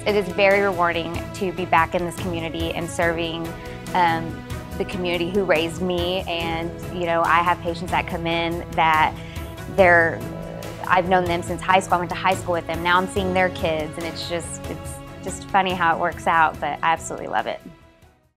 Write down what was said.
It is very rewarding to be back in this community and serving the community who raised me. And you know, I have patients that come in that I've known them since high school. I went to high school with them. Now I'm seeing their kids, and it's just funny how it works out, but I absolutely love it.